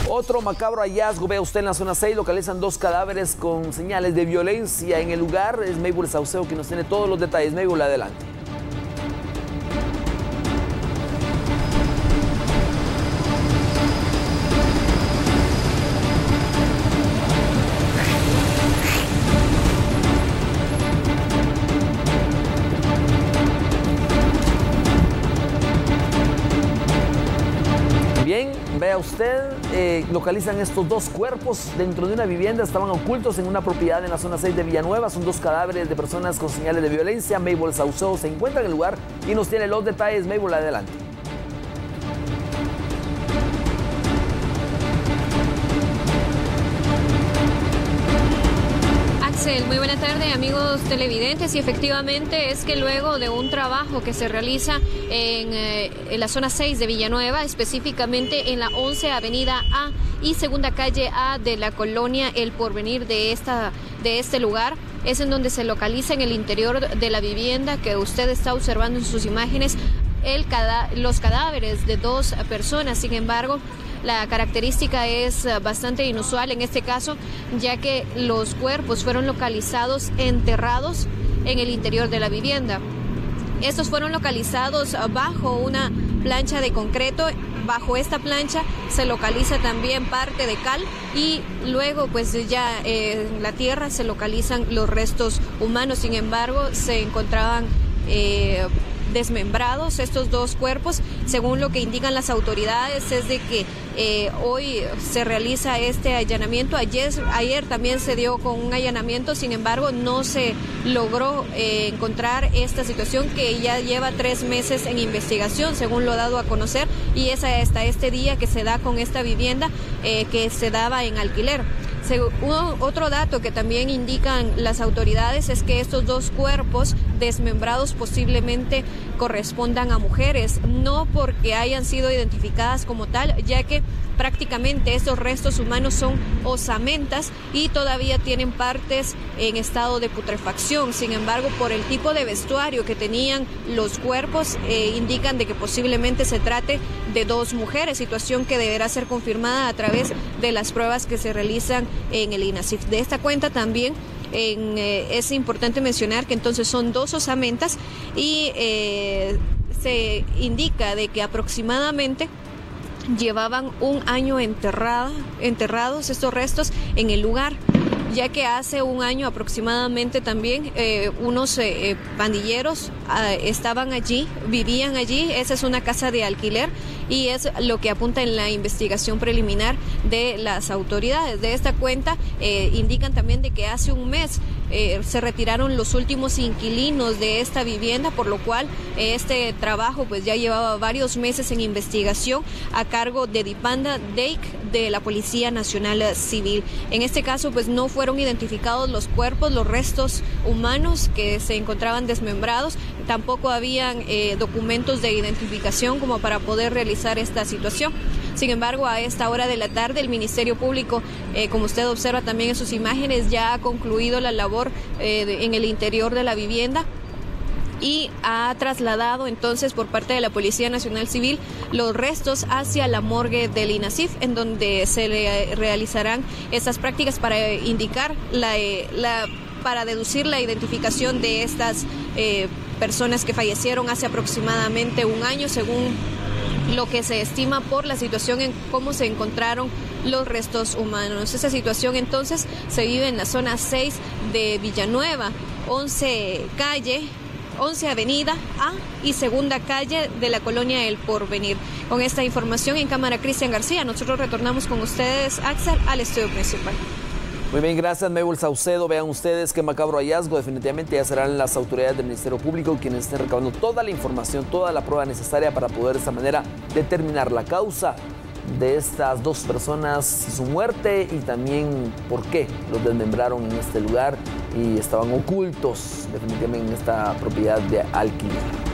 Otro macabro hallazgo, vea usted en la zona 6, localizan 2 cadáveres con señales de violencia en el lugar. Es Maybol Saucedo quien nos tiene todos los detalles. Maybol, adelante. Bien, vea usted, localizan estos 2 cuerpos dentro de una vivienda, estaban ocultos en una propiedad en la zona 6 de Villanueva. Son 2 cadáveres de personas con señales de violencia. Maybol Saucedo se encuentra en el lugar y nos tiene los detalles. Maybol, adelante. Muy buena tarde, amigos televidentes, y efectivamente es que luego de un trabajo que se realiza en la zona 6 de Villanueva, específicamente en la 11 Avenida A y segunda calle A de la colonia El Porvenir de este lugar, es en donde se localiza en el interior de la vivienda que usted está observando en sus imágenes los cadáveres de 2 personas. Sin embargo, la característica es bastante inusual en este caso, ya que los cuerpos fueron localizados enterrados en el interior de la vivienda. Estos fueron localizados bajo una plancha de concreto. Bajo esta plancha se localiza también parte de cal y luego pues ya en la tierra se localizan los restos humanos. Sin embargo, se encontraban desmembrados estos 2 cuerpos. Según lo que indican las autoridades, es de que hoy se realiza este allanamiento. Ayer también se dio con un allanamiento, sin embargo no se logró encontrar esta situación que ya lleva 3 meses en investigación, según lo dado a conocer, y es hasta este día que se da con esta vivienda que se daba en alquiler. Otro dato que también indican las autoridades es que estos 2 cuerpos desmembrados posiblemente correspondan a mujeres, no porque hayan sido identificadas como tal, ya que prácticamente estos restos humanos son osamentas y todavía tienen partes en estado de putrefacción. Sin embargo, por el tipo de vestuario que tenían los cuerpos, indican de que posiblemente se trate de 2 mujeres, situación que deberá ser confirmada a través de las pruebas que se realizan en el INASIF. De esta cuenta también es importante mencionar que entonces son 2 osamentas y se indica de que aproximadamente llevaban un año enterrados estos restos en el lugar, ya que hace un año aproximadamente también unos pandilleros estaban allí, vivían allí. Esa es una casa de alquiler y es lo que apunta en la investigación preliminar de las autoridades. De esta cuenta indican también de que hace un mes se retiraron los últimos inquilinos de esta vivienda, por lo cual este trabajo pues ya llevaba varios meses en investigación a cargo de Dipanda Deik de la Policía Nacional Civil. En este caso pues no fueron identificados los cuerpos, los restos humanos que se encontraban desmembrados, tampoco habían documentos de identificación como para poder realizar esta situación. Sin embargo, a esta hora de la tarde el Ministerio Público, como usted observa también en sus imágenes, ya ha concluido la labor en el interior de la vivienda y ha trasladado entonces por parte de la Policía Nacional Civil los restos hacia la morgue del INASIF, en donde se le realizarán estas prácticas para indicar para deducir la identificación de estas personas que fallecieron hace aproximadamente un año, según lo que se estima por la situación en cómo se encontraron los restos humanos. Esa situación entonces se vive en la zona 6 de Villanueva, 11 Avenida A y segunda calle de la colonia El Porvenir. Con esta información en cámara, Cristian García. Nosotros retornamos con ustedes, Axel, al estudio principal. Muy bien, gracias, Maybol Saucedo. Vean ustedes qué macabro hallazgo. Definitivamente ya serán las autoridades del Ministerio Público quienes estén recabando toda la información, toda la prueba necesaria para poder de esta manera determinar la causa de estas 2 personas, su muerte y también por qué los desmembraron en este lugar y estaban ocultos definitivamente en esta propiedad de alquiler.